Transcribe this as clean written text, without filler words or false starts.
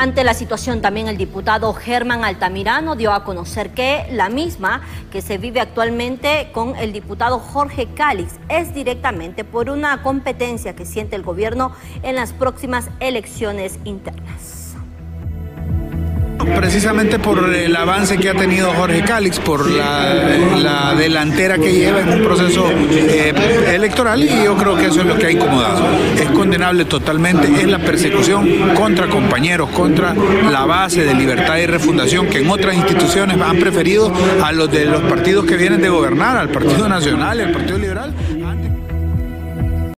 Ante la situación, también el diputado Germán Altamirano dio a conocer que la misma que se vive actualmente con el diputado Jorge Calix es directamente por una competencia que siente el gobierno en las próximas elecciones internas. Precisamente por el avance que ha tenido Jorge Calix, por la delantera que lleva en un proceso electoral, y yo creo que eso es lo que ha incomodado. Es condenable totalmente, es la persecución contra compañeros, contra la base de Libertad y Refundación, que en otras instituciones han preferido a los de los partidos que vienen de gobernar, al Partido Nacional y al Partido Liberal.